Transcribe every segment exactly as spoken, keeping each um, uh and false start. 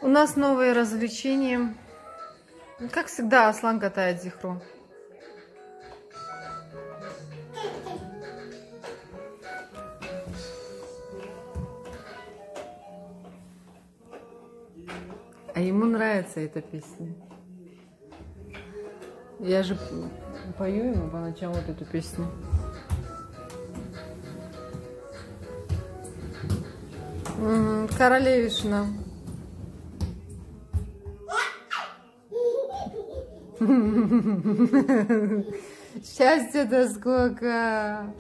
У нас новые развлечения. Как всегда, Аслан катает Зихру. А ему нравится эта песня. Я же пою ему по ночам вот эту песню. Королевишна. Счастья-то сколько!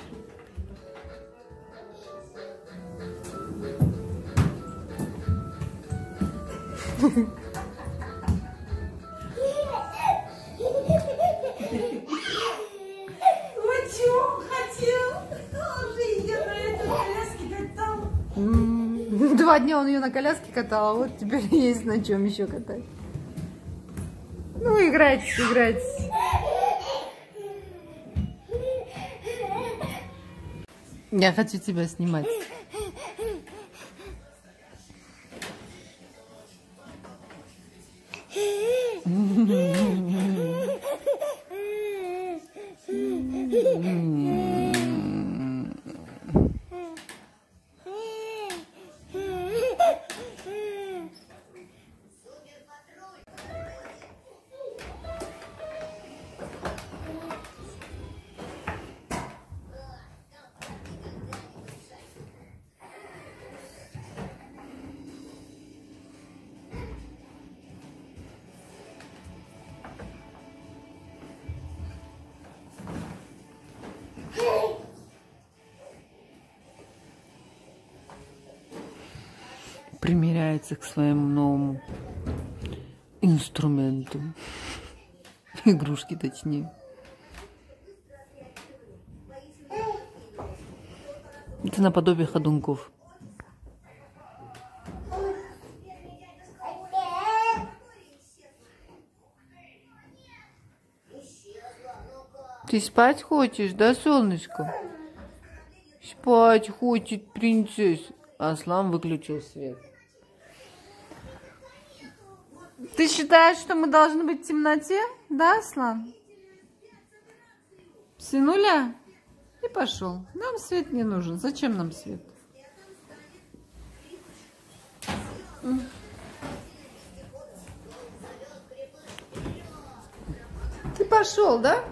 Два дня он ее на коляске катал, а вот теперь есть на чем еще катать. Ну, играть, играть. Я хочу тебя снимать. Примеряется к своему новому инструменту. Игрушки, точнее. Это наподобие ходунков. Ты спать хочешь, да, солнышко? Спать хочет принцесса. Аслан выключил свет. Ты считаешь, что мы должны быть в темноте? Да, Аслан? Сынуля? И пошел. Нам свет не нужен. Зачем нам свет? Ты пошел, да?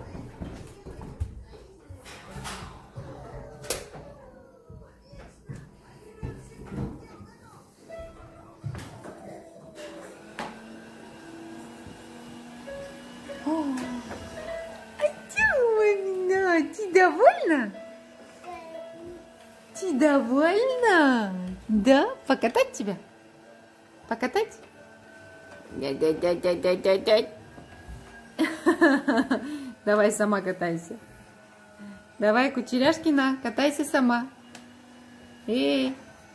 Ты довольна? Ты довольна? Да? Покатать тебя? Покатать? Давай сама катайся. Давай, Кучеряшкина, катайся сама. Эй.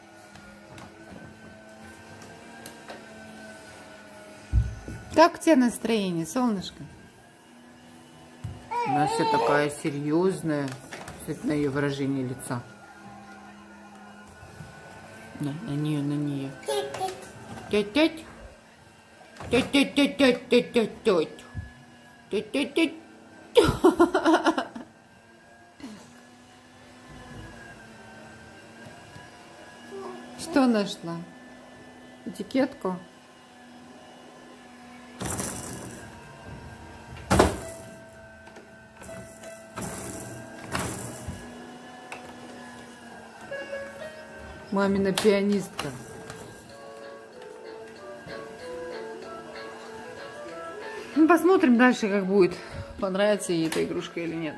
Как у тебя настроение, солнышко? У нас вся такая серьезная, кстати, на ее выражение лица. На, на нее, на нее. Тять-тять. Тять-тять-тять-тять-тять-тять. Тять-тять-тять. Что нашла? Этикетку? Мамина пианистка. Ну, посмотрим дальше, как будет. Понравится ей эта игрушка или нет.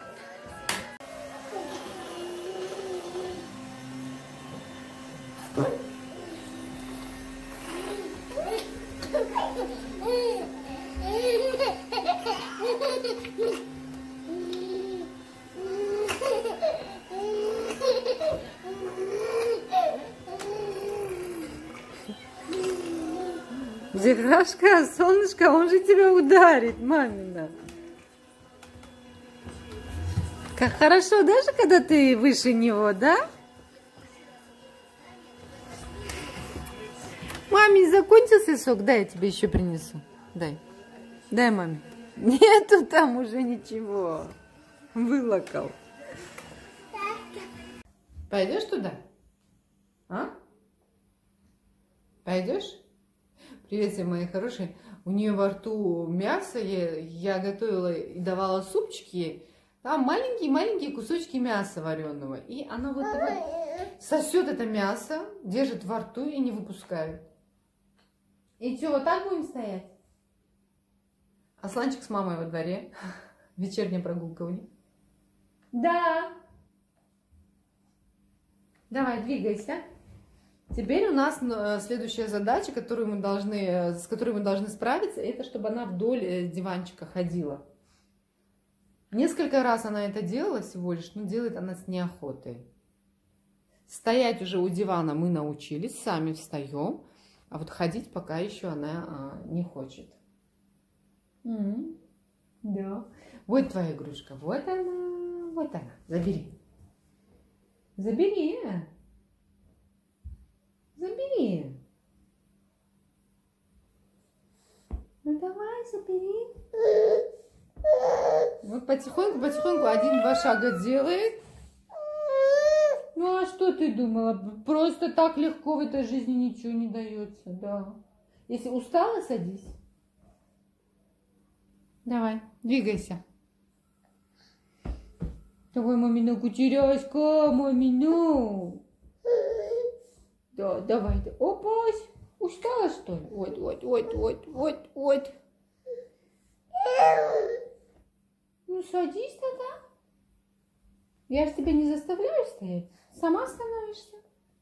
Зихрашка, солнышко, он же тебя ударит, мамина. Как хорошо, даже когда ты выше него, да? Мамина. маме не закончился сок? Дай я тебе еще принесу. Дай. Дай маме. Нету там уже ничего. Вылокал. Пойдешь туда? А? Пойдешь? Привет всем, мои хорошие. У нее во рту мясо. Я, я готовила и давала супчики. Там маленькие-маленькие кусочки мяса вареного. И она вот так сосет это мясо, держит во рту и не выпускает. И что, вот так будем стоять? Асланчик с мамой во дворе. Вечерняя прогулка у них. Да. Давай, двигайся. Теперь у нас следующая задача, которую мы должны, с которой мы должны справиться, это чтобы она вдоль диванчика ходила. Несколько раз она это делала всего лишь, но делает она с неохотой. Стоять уже у дивана мы научились, сами встаем, а вот ходить пока еще она а, не хочет. Mm-hmm. Да. Вот твоя игрушка, вот она, вот она. Забери. Забери. Забери. Ну давай, забери. Вот потихоньку, потихоньку, один-два шага делает. Ну а что ты думала? Просто так легко в этой жизни ничего не дается, да. Если устала, садись. Давай, двигайся. Давай, мамина кутеряшка, мамина. Да, давай. Опа, устала, что ли? Вот, вот, вот, вот, вот, вот. Ну, садись тогда. Я же тебя не заставляю стоять. Сама становишься.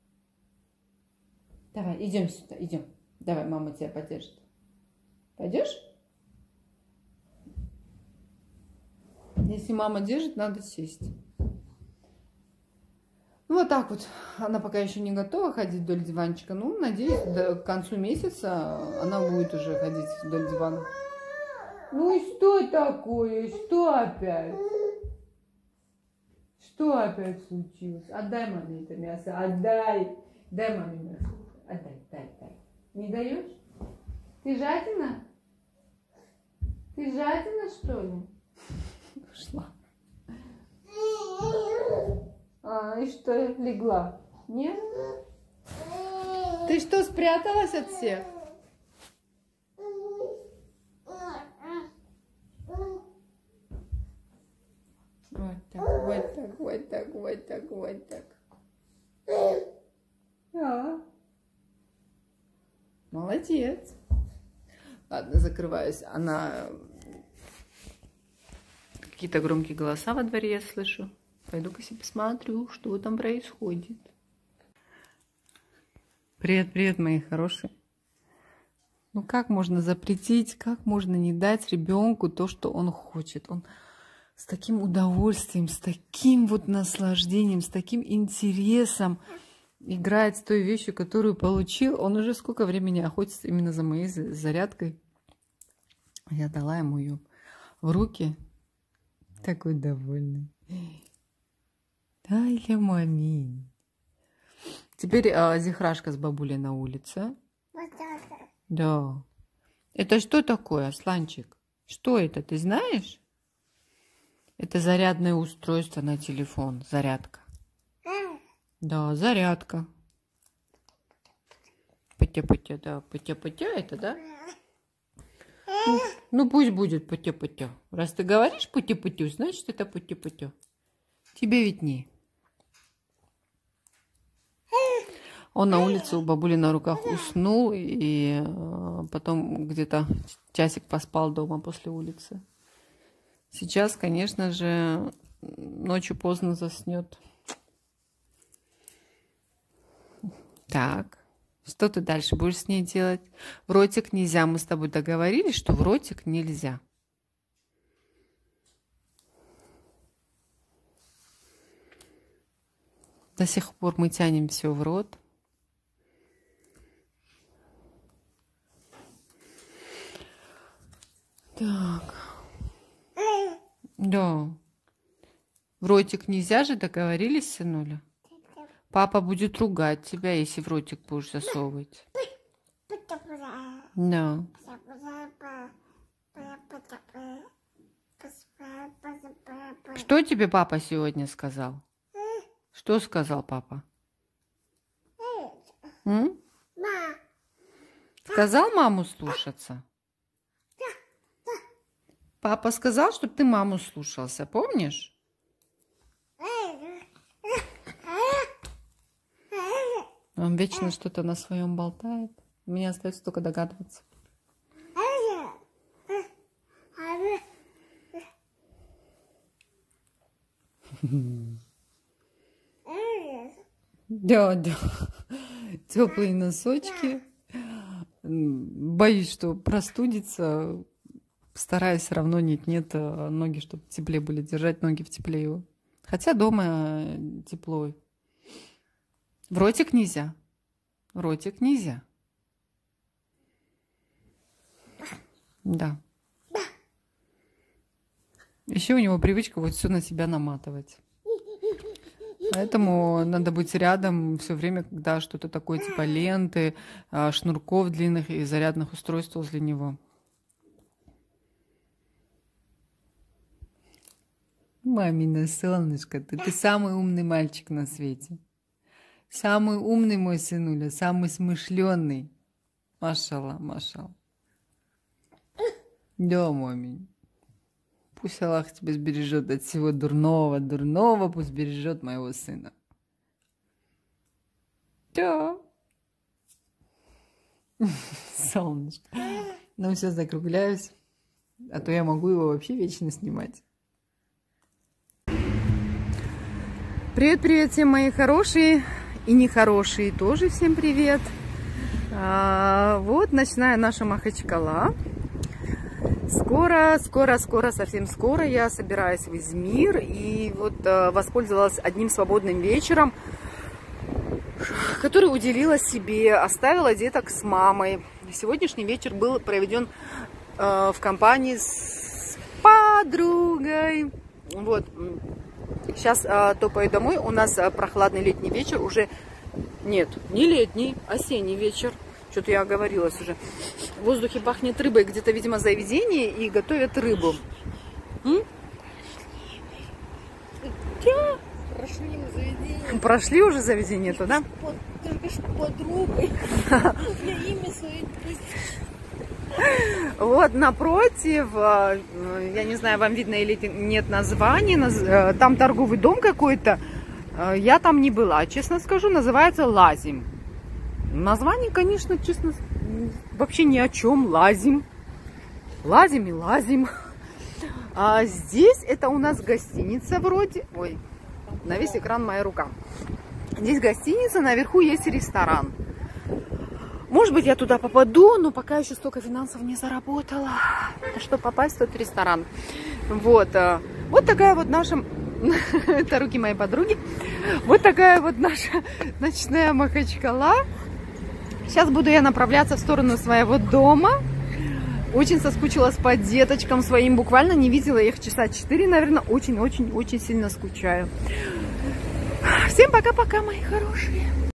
Давай, идем сюда, идем. Давай, мама тебя поддержит. Пойдешь? Если мама держит, надо сесть. Ну, вот так вот. Она пока еще не готова ходить вдоль диванчика. Ну, надеюсь, до, к концу месяца она будет уже ходить вдоль дивана. Ну и что такое? Что опять? Что опять случилось? Отдай маме это мясо. Отдай. Дай маме мясо. Отдай, дай, дай. Не даешь? Ты жадина? Ты жадина, что ли? Ушла. А, и что, легла? Нет? Ты что, спряталась от всех? Вот так, вот так, вот так, вот так, вот так. Да. Молодец. Ладно, закрываюсь. Она... Какие-то громкие голоса во дворе я слышу. Пойду-ка себе посмотрю, что там происходит. Привет, привет, мои хорошие. Ну как можно запретить, как можно не дать ребенку то, что он хочет? Он с таким удовольствием, с таким вот наслаждением, с таким интересом играет с той вещью, которую получил. Он уже сколько времени охотится именно за моей зарядкой. Я дала ему ее в руки. Такой довольный. Ай, ля мамин. Теперь а, Зихрашка с бабулей на улице. Да. Это что такое, Асланчик? Что это, ты знаешь? Это зарядное устройство на телефон. Зарядка. Да, зарядка. Пытя-пытя, да. Пытя-пытя это, да? Ну, ну пусть будет пытя-пытя. Раз ты говоришь пытя-пытю, значит это пытя-пытя. Тебе виднее. Он на улице у бабули на руках уснул и потом где-то часик поспал дома после улицы. Сейчас, конечно же, ночью поздно заснет. Так, что ты дальше будешь с ней делать? В ротик нельзя. Мы с тобой договорились, что в ротик нельзя. До сих пор мы тянем все в рот. Так. Да. В ротик нельзя же, договорились, сынуля? Папа будет ругать тебя, если в ротик будешь засовывать. Да. Что тебе папа сегодня сказал? Что сказал папа? М? Сказал маму слушаться? Папа сказал, чтобы ты маму слушался, помнишь? Он вечно что-то на своем болтает. Мне остается только догадываться. Да, да. Теплые носочки. Боюсь, что простудится. Стараюсь все равно нет-нет ноги, чтобы теплее были, держать ноги в тепле его. Хотя дома тепло. В ротик нельзя. В ротик нельзя. Да. Еще у него привычка вот все на себя наматывать. Поэтому надо быть рядом все время, когда что-то такое типа ленты, шнурков длинных и зарядных устройств возле него. Мамина солнышко, ты, ты самый умный мальчик на свете. Самый умный мой сынуля, самый смышленый. Машалла, машалла. Да, мамень. Пусть Аллах тебя сбережет от всего дурного, дурного, пусть бережет моего сына. Да. Солнышко. Ну все, закругляюсь. А то я могу его вообще вечно снимать. Привет-привет всем мои хорошие и нехорошие тоже. Всем привет. А, вот ночная наша Махачкала. Скоро, скоро, скоро, совсем скоро я собираюсь в Измир. И вот а, воспользовалась одним свободным вечером, который уделила себе. Оставила деток с мамой. Сегодняшний вечер был проведен а, в компании с подругой. Вот. Сейчас а, топаю домой. У нас а, прохладный летний вечер. Уже нет, не летний, осенний вечер. Что-то я оговорилась уже. В воздухе пахнет рыбой. Где-то, видимо, заведение и готовят рыбу. М? Прошли мы заведение. Прошли уже заведение туда? Только что подругой. Имя свое. Вот напротив, я не знаю, вам видно или нет названия, там торговый дом какой-то, я там не была, честно скажу, называется Лазим. Название, конечно, честно, вообще ни о чем, Лазим. Лазим и Лазим. А здесь это у нас гостиница вроде, ой, на весь экран моя рука. Здесь гостиница, наверху есть ресторан. Может быть, я туда попаду, но пока еще столько финансов не заработала, чтобы попасть в тот ресторан. Вот, вот такая вот наша, это руки моей подруги, вот такая вот наша ночная Махачкала. Сейчас буду я направляться в сторону своего дома. Очень соскучилась по деточкам своим, буквально не видела их часа четыре, наверное, очень-очень-очень сильно скучаю. Всем пока-пока, мои хорошие.